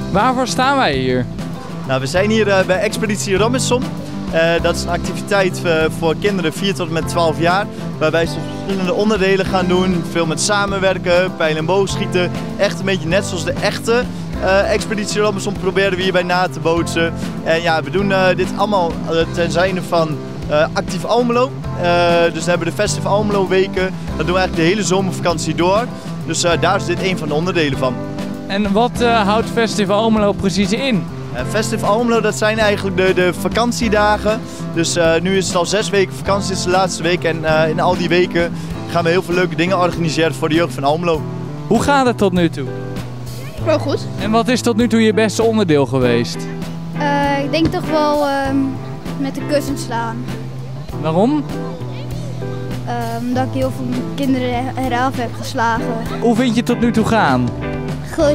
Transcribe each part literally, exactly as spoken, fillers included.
Waarvoor staan wij hier? Nou, we zijn hier uh, bij Expeditie Robinson. Uh, dat is een activiteit uh, voor kinderen vier tot en met twaalf jaar. Waarbij ze verschillende onderdelen gaan doen. Veel met samenwerken, pijl- en boogschieten. Echt een beetje net zoals de echte uh, Expeditie Robinson proberen we hierbij na te bootsen. En ja, we doen uh, dit allemaal uh, ten zijde van uh, Actief Almelo. Uh, dus we hebben de Festive Almelo weken. Dat doen we eigenlijk de hele zomervakantie door. Dus uh, daar is dit een van de onderdelen van. En wat uh, houdt Festive Almelo precies in? Uh, Festive Almelo, dat zijn eigenlijk de, de vakantiedagen. Dus uh, nu is het al zes weken vakantie, dit is de laatste week. En uh, in al die weken gaan we heel veel leuke dingen organiseren voor de jeugd van Almelo. Hoe gaat het tot nu toe? Wel goed. En wat is tot nu toe je beste onderdeel geweest? Uh, ik denk toch wel uh, met de kussen slaan. Waarom? Uh, omdat ik heel veel kinderen eraf heb geslagen. Hoe vind je het tot nu toe gaan? Goed.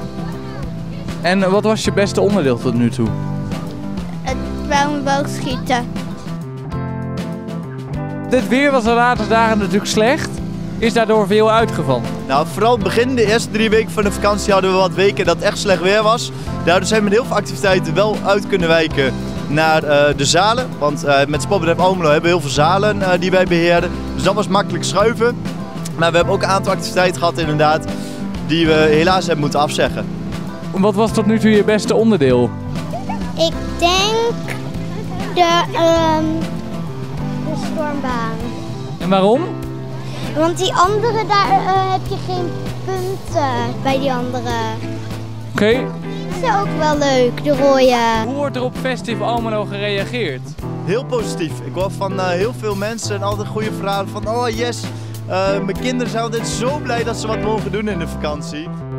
En wat was je beste onderdeel tot nu toe? Het pijl- en boogschieten. Dit weer was de laatste dagen natuurlijk slecht. Is daardoor veel uitgevallen? Nou, vooral het begin, de eerste drie weken van de vakantie hadden we wat weken dat echt slecht weer was. Daardoor zijn we met heel veel activiteiten wel uit kunnen wijken naar uh, de zalen. Want uh, met Sportbedrijf Almelo hebben we heel veel zalen uh, die wij beheren. Dus dat was makkelijk schuiven. Maar we hebben ook een aantal activiteiten gehad inderdaad die we helaas hebben moeten afzeggen. Wat was tot nu toe je beste onderdeel? Ik denk de, um, de stormbaan. En waarom? Want die andere, daar uh, heb je geen punten bij die andere. Oké. Okay. Dat is ook wel leuk, de rode. Hoe wordt er op Festive Almelo gereageerd? Heel positief. Ik hoor van uh, heel veel mensen en altijd goede verhalen van oh yes, uh, mijn kinderen zijn altijd zo blij dat ze wat mogen doen in de vakantie.